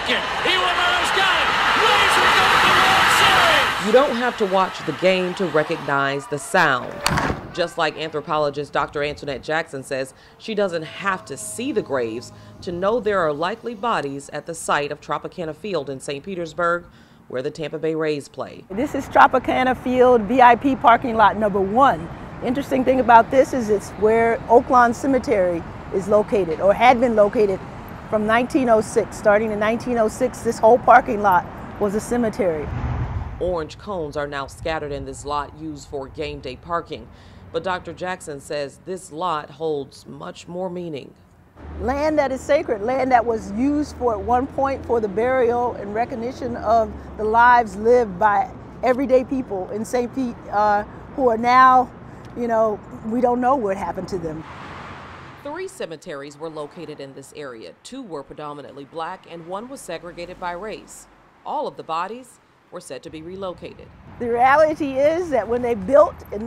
Larkin. He almost got it. Rays are going to the World Series. You don't have to watch the game to recognize the sound. Just like anthropologist Dr. Antoinette Jackson says, she doesn't have to see the graves to know there are likely bodies at the site of Tropicana Field in St. Petersburg, where the Tampa Bay Rays play. This is Tropicana Field VIP parking lot number 1. The interesting thing about this is it's where Oaklawn Cemetery is located, or had been located from 1906. Starting in 1906, this whole parking lot was a cemetery. Orange cones are now scattered in this lot used for game day parking. But Dr. Jackson says this lot holds much more meaning. Land that is sacred, land that was used for at one point for the burial and recognition of the lives lived by everyday people in St. Pete who are now, we don't know what happened to them. 3 cemeteries were located in this area. 2 were predominantly black and 1 was segregated by race. All of the bodies were said to be relocated. The reality is that when they built in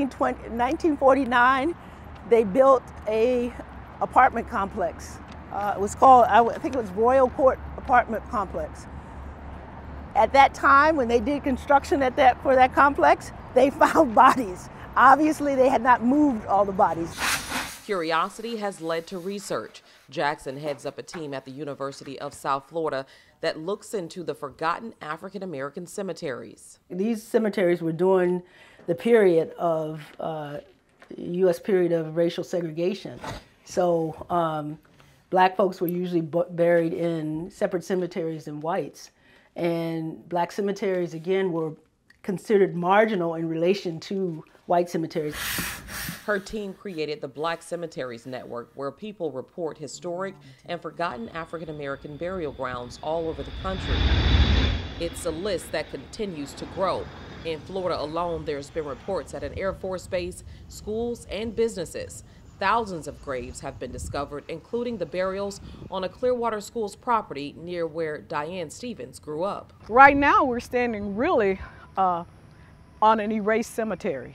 1949, they built a apartment complex. It was called, I think it was Royal Court Apartment Complex. At that time, when they did construction for that complex, they found bodies. Obviously, they had not moved all the bodies. Curiosity has led to research. Jackson heads up a team at the University of South Florida that looks into the forgotten African American cemeteries. These cemeteries were during the period of U.S. period of racial segregation. So black folks were usually buried in separate cemeteries than whites. And black cemeteries, again, were considered marginal in relation to white cemeteries. Her team created the Black Cemeteries Network, where people report historic and forgotten African American burial grounds all over the country. It's a list that continues to grow. In Florida alone, there's been reports at an Air Force base, schools, and businesses. Thousands of graves have been discovered, including the burials on a Clearwater Schools property near where Diane Stevens grew up. Right now, we're standing really on an erased cemetery.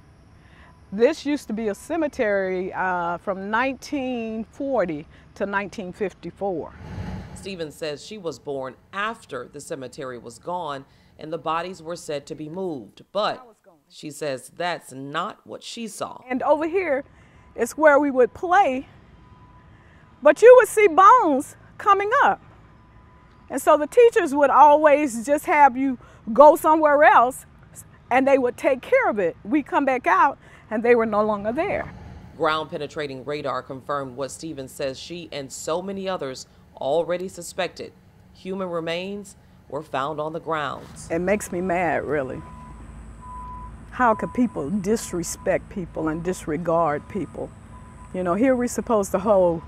This used to be a cemetery from 1940 to 1954. Stevens says she was born after the cemetery was gone and the bodies were said to be moved. But she says that's not what she saw. And over here is where we would play, but you would see bones coming up. And so the teachers would always just have you go somewhere else and they would take care of it. We come back out and they were no longer there. Ground penetrating radar confirmed what Stevens says she and so many others already suspected. Human remains were found on the grounds. It makes me mad, really. How could people disrespect people and disregard people? Here we're supposed to hold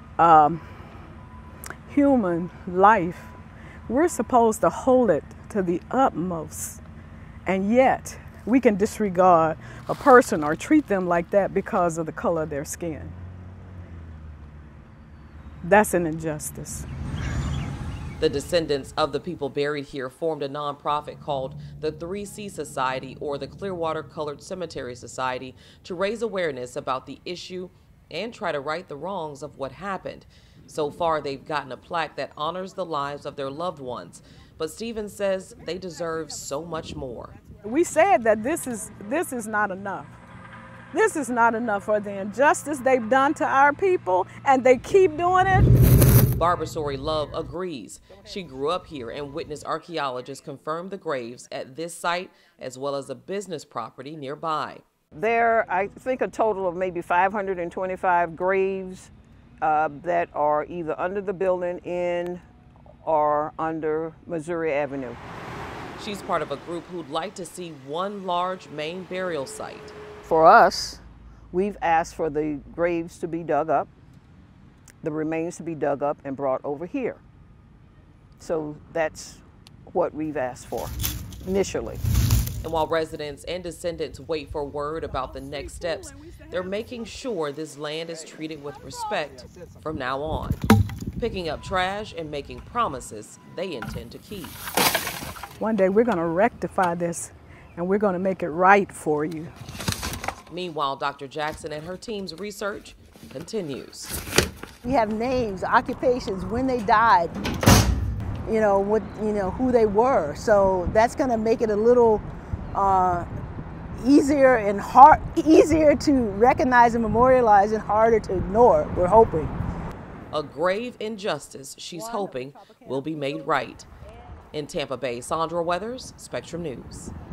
human life. We're supposed to hold it to the utmost, and yet we can disregard a person or treat them like that because of the color of their skin. That's an injustice. The descendants of the people buried here formed a nonprofit called the 3C Society, or the Clearwater Colored Cemetery Society, to raise awareness about the issue and try to right the wrongs of what happened. So far, they've gotten a plaque that honors the lives of their loved ones. But Stevens says they deserve so much more. We said that this is not enough. This is not enough for the injustice they've done to our people, and they keep doing it. Barbara Love agrees. She grew up here and witnessed archaeologists confirm the graves at this site as well as a business property nearby. There, I think, a total of maybe 525 graves that are either under the building in or under Missouri Avenue. She's part of a group who'd like to see one large main burial site. For us, we've asked for the graves to be dug up, the remains to be dug up and brought over here. So that's what we've asked for initially. And while residents and descendants wait for word about the next steps, they're making sure this land is treated with respect from now on, picking up trash and making promises they intend to keep. One day we're going to rectify this and we're going to make it right for you. Meanwhile, Dr. Jackson and her team's research continues. We have names, occupations, when they died. who they were. So that's going to make it a little easier to recognize and memorialize and harder to ignore, we're hoping. A grave injustice she's hoping will be made right. In Tampa Bay, Sandra Weathers, Spectrum News.